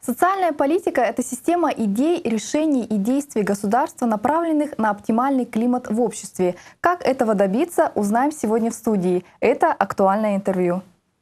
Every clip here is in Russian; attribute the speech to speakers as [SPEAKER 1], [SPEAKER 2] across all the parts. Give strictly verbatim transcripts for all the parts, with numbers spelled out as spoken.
[SPEAKER 1] Социальная политика — это система идей, решений и действий государства, направленных на оптимальный климат в обществе. Как этого добиться, узнаем сегодня в студии. Это актуальное интервью.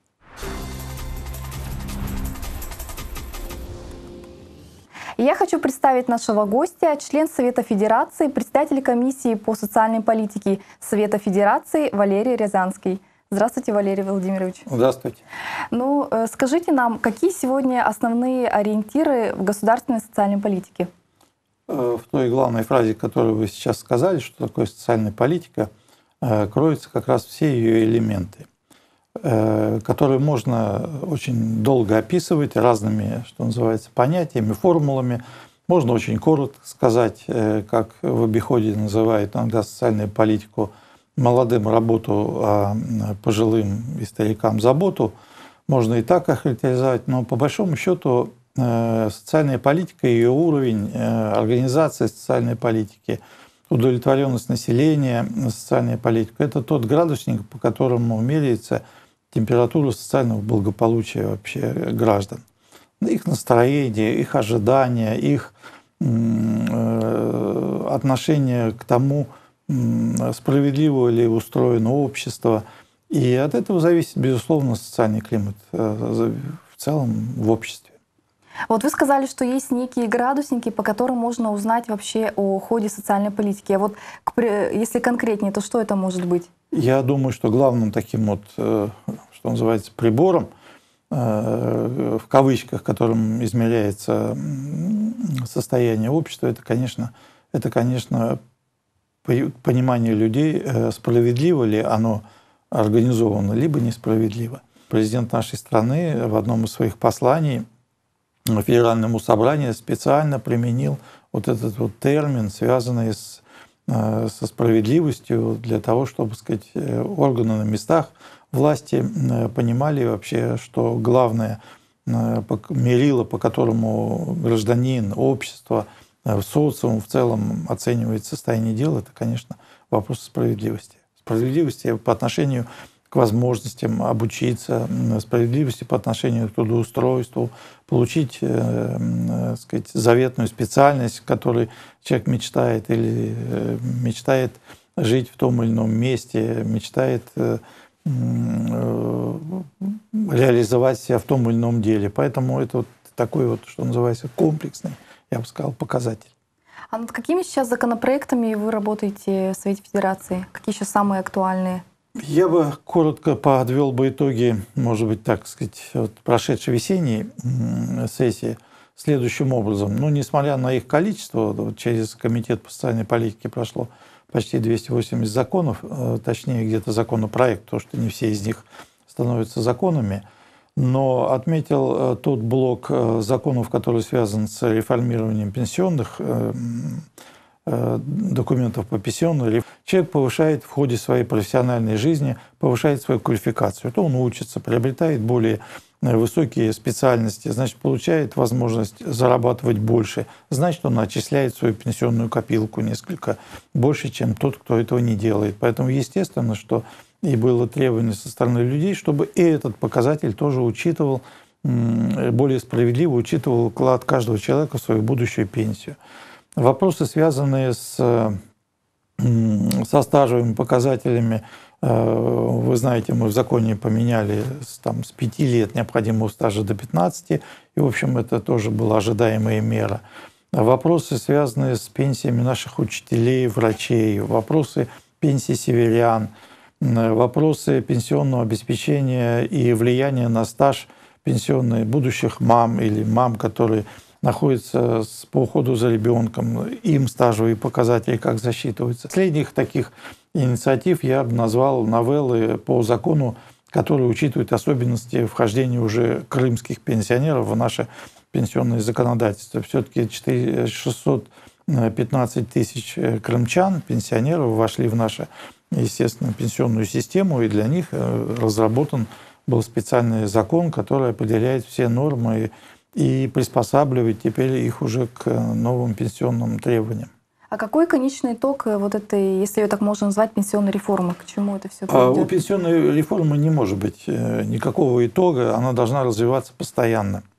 [SPEAKER 1] Я хочу представить нашего гостя, член Совета Федерации, председатель комиссии по социальной политике Совета Федерации Валерий Рязанский. Здравствуйте, Валерий Владимирович.
[SPEAKER 2] Здравствуйте.
[SPEAKER 1] Ну, скажите нам, какие сегодня основные ориентиры в государственной социальной политике?
[SPEAKER 2] В той главной фразе, которую вы сейчас сказали, что такое социальная политика, кроются как раз все ее элементы, которые можно очень долго описывать разными, что называется, понятиями, формулами. Можно очень коротко сказать, как в обиходе называют иногда социальную политику: молодым работу, а пожилым и старикам заботу. Можно и так охарактеризовать, но по большому счету социальная политика, ее уровень, организация социальной политики, удовлетворенность населения социальной политикой — это тот градусник, по которому меряется температура социального благополучия вообще граждан. Их настроение, их ожидания, их отношение к тому, справедливо ли устроено общество. И от этого зависит, безусловно, социальный климат в целом в обществе.
[SPEAKER 1] Вот вы сказали, что есть некие градусники, по которым можно узнать вообще о ходе социальной политики. А вот если конкретнее, то что это может быть?
[SPEAKER 2] Я думаю, что главным таким вот, что называется, прибором, в кавычках, которым измеряется состояние общества, это, конечно, это, конечно, понимание людей, справедливо ли оно организовано, либо несправедливо. Президент нашей страны в одном из своих посланий Федеральному собранию специально применил вот этот вот термин, связанный с, со справедливостью, для того, чтобы, сказать, органы на местах власти понимали вообще, что главное мерило, по которому гражданин, общество, социум в целом оценивает состояние дел, это, конечно, вопрос справедливости. Справедливости по отношению к возможностям обучиться, справедливости по отношению к трудоустройству, получить, э, сказать, заветную специальность, которой человек мечтает, или мечтает жить в том или ином месте, мечтает э, э, реализовать себя в том или ином деле. Поэтому это вот такой вот, что называется, комплексный, я бы сказал, показатель.
[SPEAKER 1] А над какими сейчас законопроектами вы работаете в Совете Федерации? Какие сейчас самые актуальные?
[SPEAKER 2] Я бы коротко подвел бы итоги, может быть, так сказать, вот прошедшей весенней сессии следующим образом. Ну, несмотря на их количество, вот через Комитет по социальной политике прошло почти двести восемьдесят законов, точнее, где-то законопроект, потому что не все из них становятся законами. Но отметил тот блок законов, который связан с реформированием пенсионных документов по пенсионной. Человек повышает в ходе своей профессиональной жизни, повышает свою квалификацию. То он учится, приобретает более высокие специальности, значит, получает возможность зарабатывать больше, значит, он отчисляет свою пенсионную копилку несколько больше, чем тот, кто этого не делает. Поэтому естественно, что и было требование со стороны людей, чтобы и этот показатель тоже учитывал, более справедливо учитывал вклад каждого человека в свою будущую пенсию. Вопросы, связанные с, со стажевыми показателями, вы знаете, мы в законе поменяли там, с пяти лет необходимого стажа до пятнадцати, и, в общем, это тоже была ожидаемая мера. Вопросы, связанные с пенсиями наших учителей, врачей, вопросы пенсии северян, вопросы пенсионного обеспечения и влияния на стаж пенсионный будущих мам или мам, которые находятся по уходу за ребенком, им стажевые показатели как засчитываются. Последних таких инициатив я бы назвал новеллы по закону, который учитывает особенности вхождения уже крымских пенсионеров в наше пенсионное законодательство. Все-таки шестьсот пятнадцать тысяч крымчан, пенсионеров, вошли в нашу, естественно, пенсионную систему, и для них разработан был специальный закон, который определяет все нормы и приспосабливать теперь их уже к новым пенсионным требованиям.
[SPEAKER 1] А какой конечный итог вот этой, если ее так можно назвать, пенсионной реформы? К чему это все приведет?
[SPEAKER 2] У пенсионной реформы не может быть никакого итога, она должна развиваться постоянно.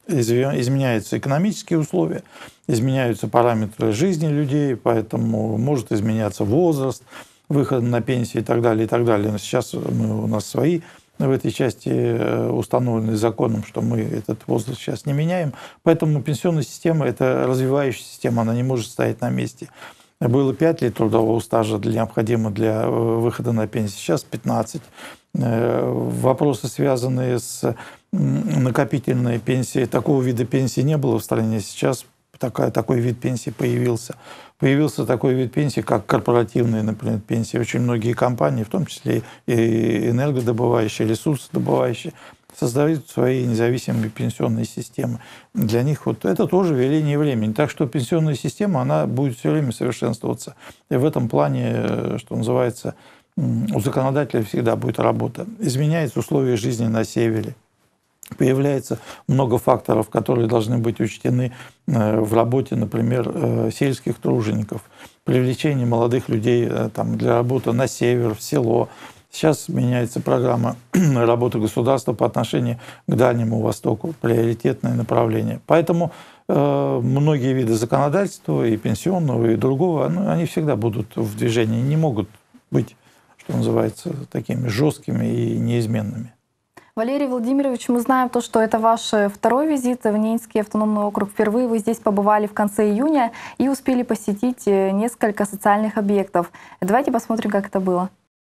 [SPEAKER 2] изменяются экономические условия, изменяются параметры жизни людей, поэтому может изменяться возраст выхода на пенсию и так далее, и так далее. Но сейчас мы, у нас свои в этой части установлены законом, что мы этот возраст сейчас не меняем. Поэтому пенсионная система – это развивающая система, она не может стоять на месте. Было пять лет трудового стажа необходимо для выхода на пенсию, сейчас пятнадцать. Вопросы, связанные с накопительной пенсией, такого вида пенсии не было в стране. Сейчас такая, такой вид пенсии появился. Появился такой вид пенсии, как корпоративные, например, пенсии. Очень многие компании, в том числе и энергодобывающие, ресурсодобывающие, создают свои независимые пенсионные системы. Для них вот это тоже веление времени. Так что пенсионная система, она будет все время совершенствоваться. И в этом плане, что называется, у законодателя всегда будет работа. Изменяются условия жизни на севере. Появляется много факторов, которые должны быть учтены в работе, например, сельских тружеников. Привлечение молодых людей там, для работы на север, в село. Сейчас меняется программа работы государства по отношению к Дальнему Востоку, приоритетное направление. Поэтому э, многие виды законодательства, и пенсионного, и другого, ну, они всегда будут в движении, не могут быть, что называется, такими жесткими и неизменными.
[SPEAKER 1] Валерий Владимирович, мы знаем то, что это ваш второй визит в Ненецкий автономный округ. Впервые вы здесь побывали в конце июня и успели посетить несколько социальных объектов. Давайте посмотрим, как это было.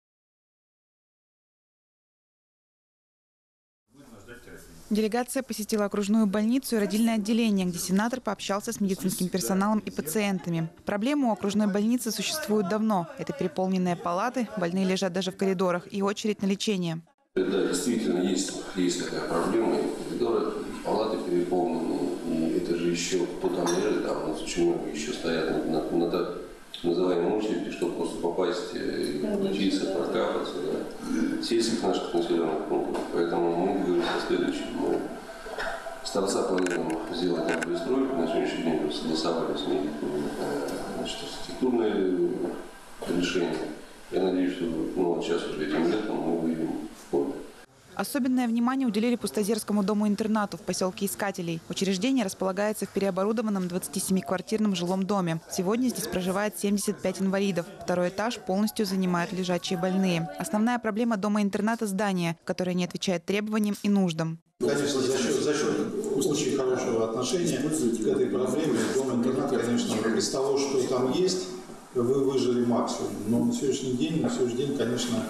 [SPEAKER 3] Делегация посетила окружную больницу и родильное отделение, где сенатор пообщался с медицинским персоналом и пациентами. Проблемы у окружной больницы существуют давно. Это переполненные палаты, больные лежат даже в коридорах и очередь на лечение.
[SPEAKER 4] Да, действительно, есть, есть такая проблема. И коридоры, и палаты переполнены. И это же еще, кто там лежит, там у нас очень много еще стоят на, на, на так называемой очереди, чтобы просто попасть, лечиться, прокапаться. Да. Сельских наших населенных пунктов. Поэтому мы говорим о следующем. Мы с торца планируем сделать эту пристройку. На сегодняшний день мы согласовали с медиками архитектурное решение. Я надеюсь, что ну, вот сейчас уже этим летом мы выйдем в поле.
[SPEAKER 3] Особенное внимание уделили Пустозерскому дому-интернату в поселке Искателей. Учреждение располагается в переоборудованном двадцатисемиквартирном жилом доме. Сегодня здесь проживает семьдесят пять инвалидов. Второй этаж полностью занимают лежачие больные. Основная проблема дома-интерната – здание, которое не отвечает требованиям и нуждам.
[SPEAKER 5] Конечно, за счет, за счет очень хорошего отношения к этой проблеме дом-интернат, конечно, из того, что там есть, вы выжили максимум. Но на сегодняшний день, на сегодняшний день, конечно,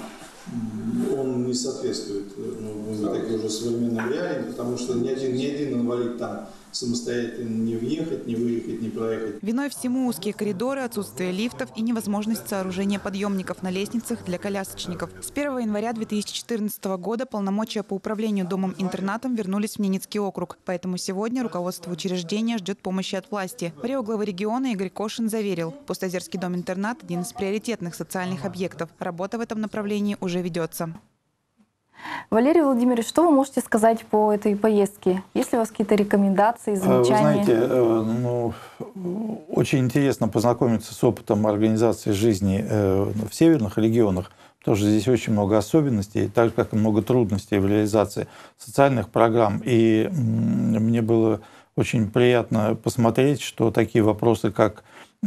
[SPEAKER 5] он не соответствует ну, таким уже современным реалиям, потому что ни один, ни один инвалид там самостоятельно не въехать, не выехать, не проехать.
[SPEAKER 3] Виной всему узкие коридоры, отсутствие лифтов и невозможность сооружения подъемников на лестницах для колясочников. С первого января две тысячи четырнадцатого года полномочия по управлению домом-интернатом вернулись в Ненецкий округ. Поэтому сегодня руководство учреждения ждет помощи от власти. Преглавы региона Игорь Кошин заверил, Пустозерский дом-интернат – один из приоритетных социальных объектов. Работа в этом направлении уже ведется.
[SPEAKER 1] Валерий Владимирович, что вы можете сказать по этой поездке? Есть ли у вас какие-то рекомендации, замечания?
[SPEAKER 2] Вы знаете, ну, очень интересно познакомиться с опытом организации жизни в северных регионах, потому что здесь очень много особенностей, так же, как и много трудностей в реализации социальных программ. И мне было очень приятно посмотреть, что такие вопросы, как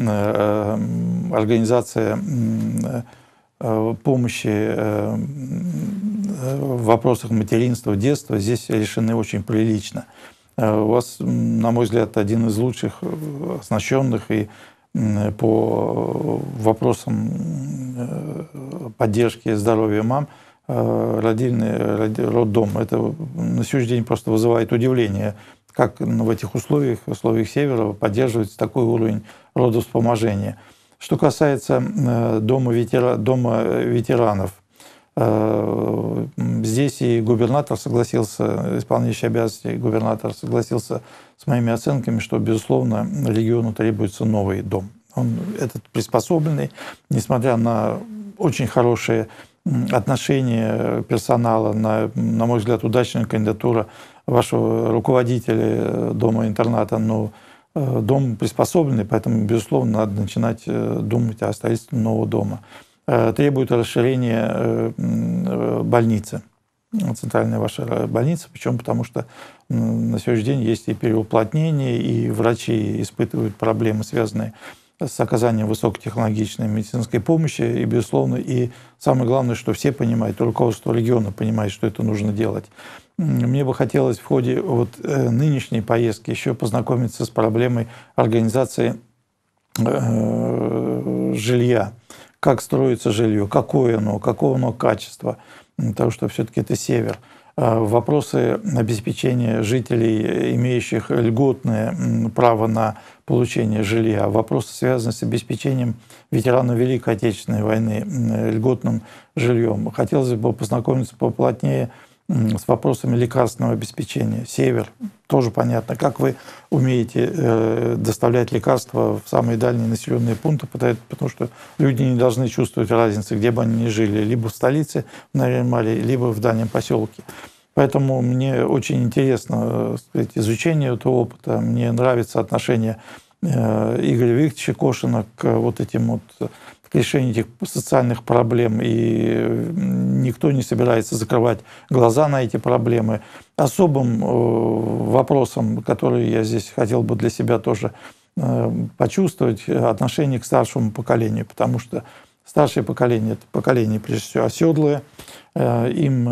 [SPEAKER 2] организация помощи в вопросах материнства, детства здесь решены очень прилично. У вас, на мой взгляд, один из лучших оснащенных и по вопросам поддержки здоровья мам родильный роддом. Это на сегодняшний день просто вызывает удивление, как в этих условиях, в условиях Севера поддерживается такой уровень родовспоможения. Что касается дома, ветера, дома ветеранов, здесь и губернатор согласился, исполняющий обязанности губернатор согласился с моими оценками, что, безусловно, региону требуется новый дом. Он этот приспособленный, несмотря на очень хорошие отношения персонала, на, на мой взгляд, удачная кандидатура вашего руководителя дома-интерната, но дом приспособленный, поэтому, безусловно, надо начинать думать о строительстве нового дома. Требует расширения больницы, центральная ваша больница, причем потому что на сегодняшний день есть и переуплотнение, и врачи испытывают проблемы, связанные с оказанием высокотехнологичной медицинской помощи. И, безусловно, и самое главное, что все понимают, руководство региона понимает, что это нужно делать. Мне бы хотелось в ходе вот нынешней поездки еще познакомиться с проблемой организации жилья. Как строится жилье, какое оно, какого оно качества, потому что все-таки это север. Вопросы обеспечения жителей, имеющих льготное право на получение жилья, вопросы, связанные с обеспечением ветеранов Великой Отечественной войны льготным жильем. Хотелось бы познакомиться поплотнее с вопросами лекарственного обеспечения. Север, тоже понятно, как вы умеете э, доставлять лекарства в самые дальние населенные пункты, потому что люди не должны чувствовать разницы, где бы они ни жили, либо в столице, в Нарьян-Маре, либо в дальнем поселке. Поэтому мне очень интересно, сказать, изучение этого опыта. Мне нравится отношение э, Игоря Викторовича Кошина к вот этим вот к решению этих социальных проблем, и никто не собирается закрывать глаза на эти проблемы. Особым вопросом, который я здесь хотел бы для себя тоже почувствовать, отношение к старшему поколению, потому что старшее поколение – это поколение, прежде всего, оседлое, им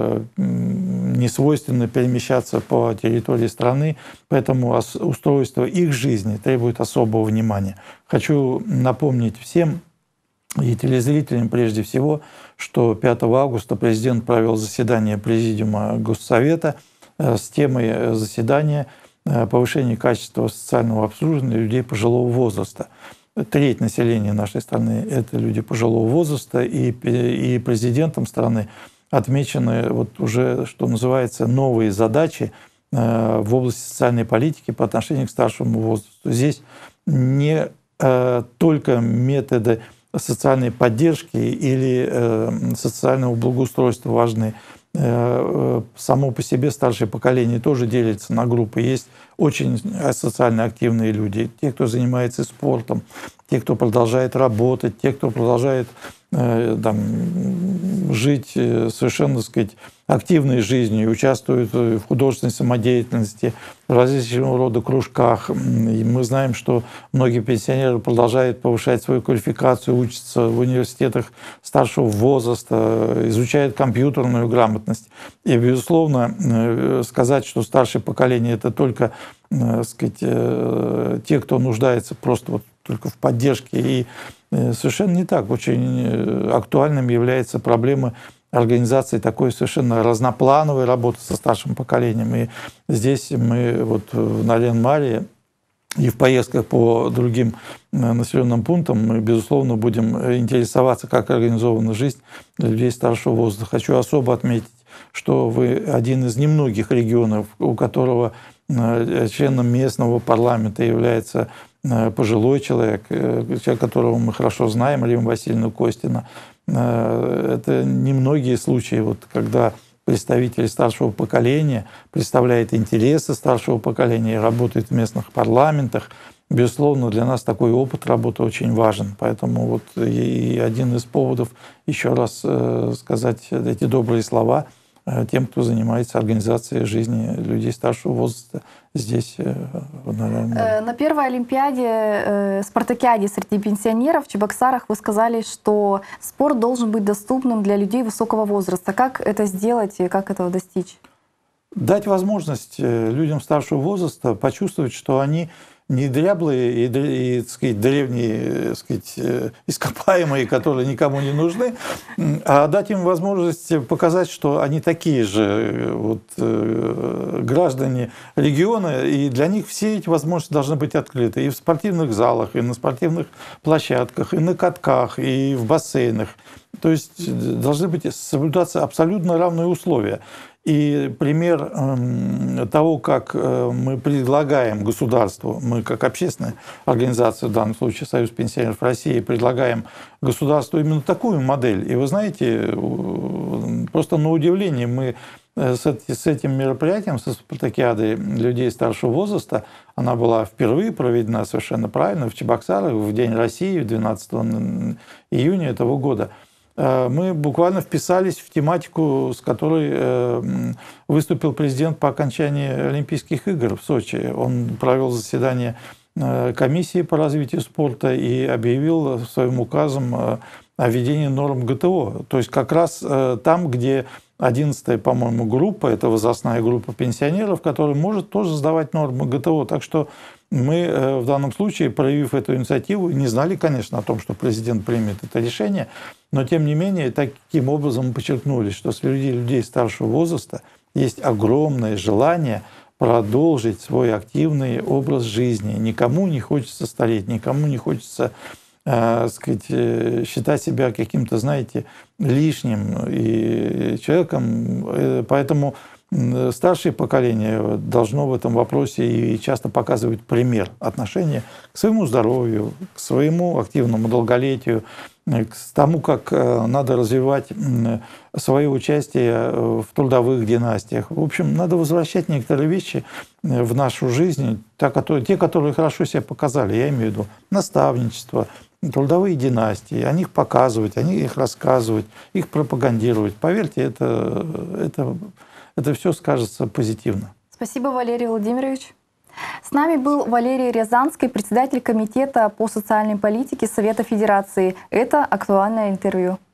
[SPEAKER 2] не свойственно перемещаться по территории страны, поэтому устройство их жизни требует особого внимания. Хочу напомнить всем, и телезрителям прежде всего, что пятого августа президент провел заседание Президиума Госсовета с темой заседания повышения качества социального обслуживания людей пожилого возраста. Треть населения нашей страны – это люди пожилого возраста, и, и президентом страны отмечены вот уже, что называется, новые задачи в области социальной политики по отношению к старшему возрасту. Здесь не только методы социальной поддержки или э, социального благоустройства важны. Э, само по себе старшее поколение тоже делится на группы. Есть очень социально активные люди, те, кто занимается спортом, те, кто продолжает работать, те, кто продолжает э, там, жить совершенно, так сказать, активной жизнью, участвуют в художественной самодеятельности, в различного рода кружках. И мы знаем, что многие пенсионеры продолжают повышать свою квалификацию, учатся в университетах старшего возраста, изучают компьютерную грамотность. И, безусловно, сказать, что старшее поколение – это только, так сказать, те, кто нуждается просто вот только в поддержке, и совершенно не так. Очень актуальным является проблема организации такой совершенно разноплановой работы со старшим поколением. И здесь мы вот в Нарьян-Маре и в поездках по другим населенным пунктам мы, безусловно, будем интересоваться, как организована жизнь людей старшего возраста. Хочу особо отметить, что вы один из немногих регионов, у которого членом местного парламента является пожилой человек, человек, которого мы хорошо знаем, Римма Васильевна Костина. Это немногие случаи, вот, когда представитель старшего поколения представляет интересы старшего поколения и работает в местных парламентах. Безусловно, для нас такой опыт работы очень важен. Поэтому вот и один из поводов еще раз сказать эти добрые слова тем, кто занимается организацией жизни людей старшего возраста здесь, в Нарьян-Маре.
[SPEAKER 1] На первой Олимпиаде, спартакиаде среди пенсионеров в Чебоксарах вы сказали, что спорт должен быть доступным для людей высокого возраста. Как это сделать и как этого достичь?
[SPEAKER 2] Дать возможность людям старшего возраста почувствовать, что они не дряблые и, и так сказать, древние, так сказать, ископаемые, которые никому не нужны, а дать им возможность показать, что они такие же вот, граждане региона, и для них все эти возможности должны быть открыты и в спортивных залах, и на спортивных площадках, и на катках, и в бассейнах. То есть должны быть соблюдаться абсолютно равные условия. И пример того, как мы предлагаем государству, мы как общественная организация, в данном случае Союз пенсионеров России, предлагаем государству именно такую модель. И вы знаете, просто на удивление мы с этим мероприятием, со спартакиадой людей старшего возраста, она была впервые проведена совершенно правильно в Чебоксарах в День России, двенадцатого июня этого года. мы буквально вписались в тематику, с которой выступил президент по окончании Олимпийских игр в Сочи. Он провел заседание комиссии по развитию спорта и объявил своим указом о введении норм ГТО. То есть как раз там, где одиннадцатая, по-моему, группа, это возрастная группа пенсионеров, которая может тоже сдавать нормы ГТО. Так что мы в данном случае, проявив эту инициативу, не знали, конечно, о том, что президент примет это решение, но тем не менее таким образом мы подчеркнули, что среди людей старшего возраста есть огромное желание продолжить свой активный образ жизни. Никому не хочется стареть, никому не хочется э, сказать, считать себя каким-то, знаете, лишним и человеком. Поэтому старшее поколение должно в этом вопросе и часто показывать пример отношения к своему здоровью, к своему активному долголетию, к тому, как надо развивать свое участие в трудовых династиях. В общем, надо возвращать некоторые вещи в нашу жизнь, те, которые хорошо себя показали. Я имею в виду наставничество, трудовые династии, о них показывать, о них рассказывать, их пропагандировать. Поверьте, это, это, это все скажется позитивно.
[SPEAKER 1] Спасибо, Валерий Владимирович. С нами был Валерий Рязанский, председатель Комитета по социальной политике Совета Федерации. Это актуальное интервью.